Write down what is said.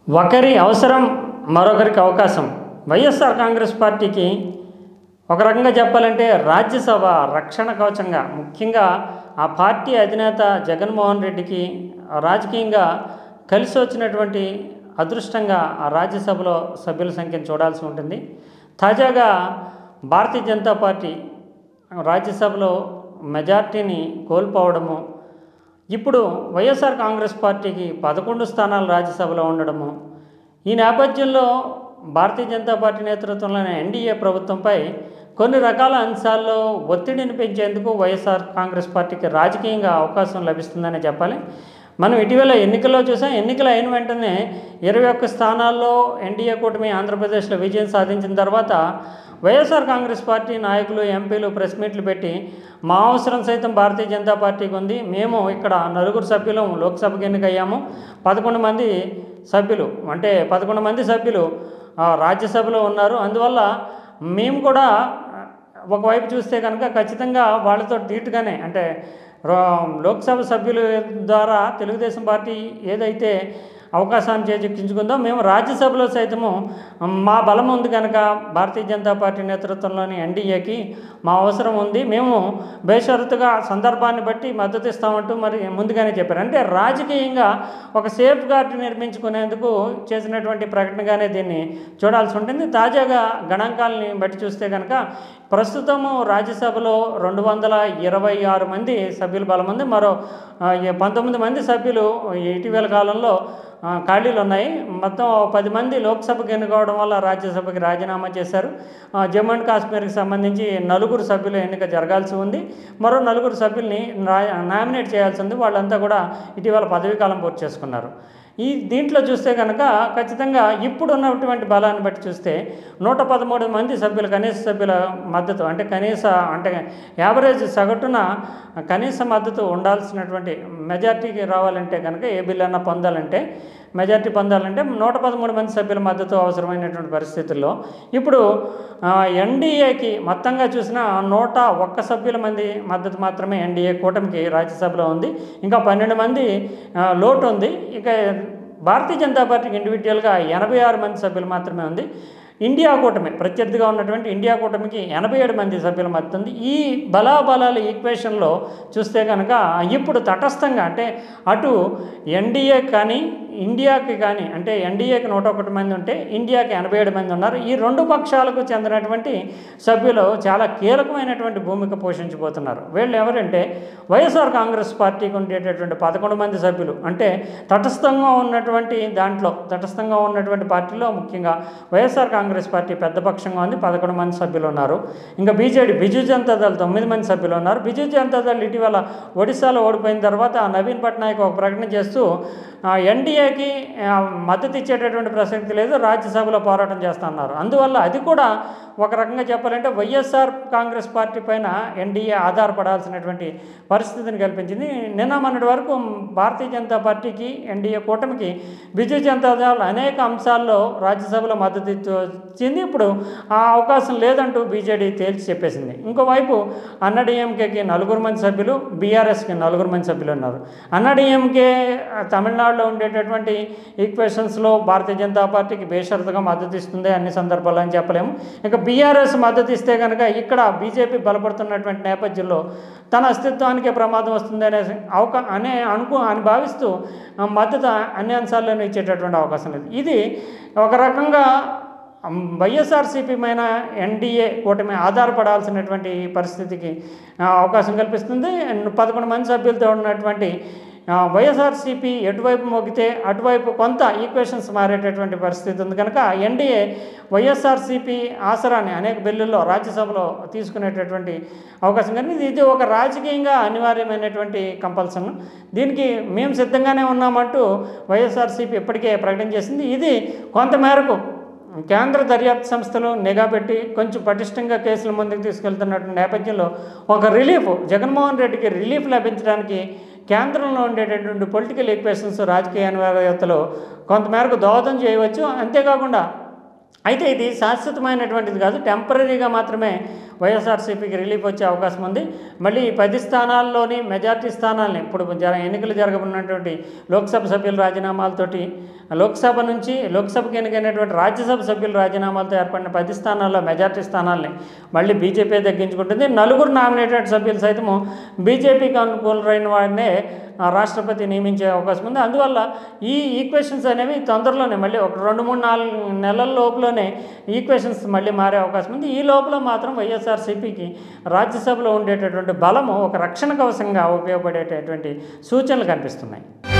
ఒకరి అవసరం మరొకరికి అవకాశం. వైఎస్ఆర్ కాంగ్రెస్ పార్టీకి ఒక రకంగా చెప్పాలంటే రాజ్యసభ రక్షణ కవచంగా, ముఖ్యంగా ఆ పార్టీ అధినేత జగన్మోహన్ రెడ్డికి రాజకీయంగా కలిసి వచ్చినటువంటి అదృష్టంగా ఆ రాజ్యసభలో సభ్యుల సంఖ్యను చూడాల్సి ఉంటుంది. తాజాగా భారతీయ జనతా పార్టీ రాజ్యసభలో మెజార్టీని కోల్పోవడము, ఇప్పుడు వైఎస్ఆర్ కాంగ్రెస్ పార్టీకి 11 స్థానాలు రాజ్యసభలో ఉండడము, ఈ నేపథ్యంలో భారతీయ జనతా పార్టీ నేతృత్వంలోని ఎన్డీఏ ప్రభుత్వంపై కొన్ని రకాల అంశాల్లో ఒత్తిడిని పెంచేందుకు వైఎస్ఆర్ కాంగ్రెస్ పార్టీకి రాజకీయంగా అవకాశం లభిస్తుందని చెప్పాలి. మనం ఇటీవల ఎన్నికల్లో చూసాం. ఎన్నికలు అయిన వెంటనే 21 స్థానాల్లో ఎన్డీఏ కూటమి ఆంధ్రప్రదేశ్లో విజయం సాధించిన తర్వాత వైఎస్ఆర్ కాంగ్రెస్ పార్టీ నాయకులు, ఎంపీలు ప్రెస్ మీట్లు పెట్టి మా అవసరం సైతం భారతీయ జనతా పార్టీకి ఉంది, మేము ఇక్కడ 4 సభ్యులు లోక్సభకి ఎన్నికయ్యాము, 11 మంది సభ్యులు అంటే 11 మంది సభ్యులు రాజ్యసభలో ఉన్నారు, అందువల్ల మేము కూడా ఒకవైపు చూస్తే కనుక ఖచ్చితంగా వాళ్ళతో ధీటుగానే అంటే లోక్సభ సభ్యుల ద్వారా తెలుగుదేశం పార్టీ ఏదైతే అవకాశాన్ని చేజిక్కించుకుందో మేము రాజ్యసభలో సైతము మా బలం ఉంది కనుక భారతీయ జనతా పార్టీ నేతృత్వంలోని ఎన్డీఏకి మా అవసరం ఉంది, మేము బేషరతుగా సందర్భాన్ని బట్టి మద్దతు ఇస్తామంటూ మరి ముందుగానే చెప్పారు. అంటే రాజకీయంగా ఒక సేఫ్ గార్డ్ నిర్మించుకునేందుకు చేసినటువంటి ప్రకటనగానే దీన్ని చూడాల్సి ఉంటుంది. తాజాగా గణాంకాలని బట్టి చూస్తే కనుక ప్రస్తుతము రాజ్యసభలో 226 మంది సభ్యుల బలం ఉంది. మరో 19 మంది సభ్యులు ఇటీవల కాలంలో ఖాళీలు ఉన్నాయి. మొత్తం 10 మంది లోక్సభకు ఎన్నుకోవడం వల్ల రాజ్యసభకి రాజీనామా చేశారు. జమ్మూ అండ్ కాశ్మీర్కి సంబంధించి 4 సభ్యుల ఎన్నిక జరగాల్సి ఉంది, మరో 4 సభ్యుల్ని నామినేట్ చేయాల్సి ఉంది. వాళ్ళంతా కూడా ఇటీవల పదవీకాలం పూర్తి చేసుకున్నారు. దీంట్లో చూస్తే కనుక ఖచ్చితంగా ఇప్పుడు ఉన్నటువంటి బలాన్ని బట్టి చూస్తే 113 మంది సభ్యులు కనీస సభ్యుల మద్దతు అంటే యావరేజ్ సగటున కనీస మద్దతు ఉండాల్సినటువంటి మెజార్టీకి రావాలంటే కనుక ఏ బిల్ అన్నా పొందాలంటే మెజార్టీ పొందాలంటే 113 మంది సభ్యుల మద్దతు అవసరమైనటువంటి పరిస్థితుల్లో ఇప్పుడు ఎన్డీఏకి మొత్తంగా చూసిన 101 సభ్యుల మంది మద్దతు మాత్రమే ఎన్డీఏ కూటమికి రాజ్యసభలో ఉంది. ఇంకా 12 మంది లోటు ఉంది. ఇక భారతీయ జనతా పార్టీకి ఇండివిజువల్గా 86 మంది సభ్యులు మాత్రమే ఉంది. ఇండియా కూటమి ప్రత్యర్థిగా ఉన్నటువంటి ఇండియా కూటమికి 87 మంది సభ్యుల మద్దతు ఉంది. ఈ బలాబలాల ఈక్వేషన్లో చూస్తే కనుక ఇప్పుడు తటస్థంగా అంటే అటు ఎన్డీఏ కానీ ఇండియాకి కానీ అంటే ఎన్డీఏకి 101 మంది ఉంటే ఇండియాకి 87 మంది ఉన్నారు. ఈ 2 పక్షాలకు చెందినటువంటి సభ్యులు చాలా కీలకమైనటువంటి భూమిక పోషించబోతున్నారు. వీళ్ళు ఎవరంటే వైఎస్ఆర్ కాంగ్రెస్ పార్టీకి ఉండేటటువంటి 11 మంది సభ్యులు. అంటే తటస్థంగా ఉన్నటువంటి పార్టీలో ముఖ్యంగా వైఎస్ఆర్ కాంగ్రెస్ పార్టీ పెద్ద పక్షంగా ఉంది, 11 మంది సభ్యులు ఉన్నారు. ఇంకా బిజు జనతా దళ్ 9 మంది సభ్యులు ఉన్నారు. బిజు జనతా దళ్ ఇటీవల ఒడిశాలో ఓడిపోయిన తర్వాత నవీన్ పట్నాయక్ ఒక ప్రకటన చేస్తూ ఎన్డీఏకి మద్దతు ఇచ్చేటటువంటి ప్రసక్తి లేదు, రాజ్యసభలో పోరాటం చేస్తున్నారు. అందువల్ల అది కూడా ఒక రకంగా చెప్పాలంటే వైఎస్ఆర్ కాంగ్రెస్ పార్టీ పైన ఎన్డీఏ ఆధారపడాల్సినటువంటి పరిస్థితిని కల్పించింది. నిన్న మొన్నటి వరకు భారతీయ జనతా పార్టీకి ఎన్డీఏ కూటమికి బిజు జనతా దళ్ అనేక అంశాల్లో రాజ్యసభలో మద్దతు ఇచ్చింది. ఇప్పుడు ఆ అవకాశం లేదంటూ బీజేడీ తేల్చి చెప్పేసింది. ఇంకోవైపు అన్నాడీఎంకేకి 4 మంది సభ్యులు, బీఆర్ఎస్కి 4 మంది సభ్యులు ఉన్నారు. అన్నాడీఎంకే తమిళనాడులో ఉండేటటువంటి ఈక్వేషన్స్లో భారతీయ జనతా పార్టీకి బేషరతుగా మద్దతు ఇస్తుంది అన్ని సందర్భాల్లో అని చెప్పలేము. ఇక బీఆర్ఎస్ మద్దతు ఇస్తే కనుక ఇక్కడ బీజేపీ బలపడుతున్నటువంటి నేపథ్యంలో తన అస్తిత్వానికే ప్రమాదం వస్తుంది అని భావిస్తూ మద్దతు అన్ని అంశాల్లోనూ ఇచ్చేటటువంటి అవకాశం లేదు. ఇది ఒక రకంగా వైఎస్ఆర్సీపీ పైన ఎన్డీఏ కూటమి ఆధారపడాల్సినటువంటి పరిస్థితికి అవకాశం కల్పిస్తుంది. 11 మంది సభ్యులతో ఉన్నటువంటి వైఎస్ఆర్సీపీ ఎటువైపు మొగ్గితే అటువైపు కొంత ఈక్వేషన్స్ మారేటటువంటి పరిస్థితి ఉంది కనుక ఎన్డీఏ వైఎస్ఆర్సీపీ ఆసరాన్ని అనేక బిల్లుల్లో రాజ్యసభలో తీసుకునేటటువంటి అవకాశం కానీ ఇది ఒక రాజకీయంగా అనివార్యమైనటువంటి కంపల్సన్. దీనికి మేము సిద్ధంగానే ఉన్నామంటూ వైఎస్ఆర్సీపీ ఇప్పటికే ప్రకటన చేసింది. ఇది కొంతమేరకు కేంద్ర దర్యాప్తు సంస్థలు నిఘా పెట్టి కొంచెం పటిష్టంగా కేసుల ముందుకు తీసుకెళ్తున్నటువంటి నేపథ్యంలో ఒక రిలీఫ్ జగన్మోహన్ రెడ్డికి రిలీఫ్ లభించడానికి కేంద్రంలో ఉండేటటువంటి పొలిటికల్ ఈక్వేషన్స్ రాజకీయ అనివార్యతలు కొంతమేరకు దోహదం చేయవచ్చు. అంతేకాకుండా అయితే ఇది శాశ్వతమైనటువంటిది కాదు, టెంపరీగా మాత్రమే వైఎస్ఆర్సీపీకి రిలీఫ్ వచ్చే అవకాశం ఉంది. మళ్ళీ ఈ 10 స్థానాల్లోని మెజార్టీ స్థానాలని ఇప్పుడు ఎన్నికలు జరగనున్నటువంటి లోక్సభ సభ్యుల రాజీనామాలతోటి, లోక్సభకి ఎన్నికైనటువంటి రాజ్యసభ సభ్యుల రాజీనామాలతో ఏర్పడిన 10 స్థానాల్లో మెజార్టీ స్థానాలని మళ్ళీ బీజేపీ దక్కించుకుంటుంది. 4 నామినేటెడ్ సభ్యులు సైతము బీజేపీకి అనుకూలమైన వారినే రాష్ట్రపతి నియమించే అవకాశం ఉంది. అందువల్ల ఈ ఈక్వేషన్స్ అనేవి తొందరలోనే మళ్ళీ ఒక 2-3-4 నెలల లోపలనే ఈక్వేషన్స్ మళ్ళీ మారే అవకాశం ఉంది. ఈ లోపల మాత్రం వైఎస్ఆర్సీపీకి రాజ్యసభలో ఉండేటటువంటి బలము ఒక రక్షణ కవచంగా ఉపయోగపడేటటువంటి సూచనలు కనిపిస్తున్నాయి.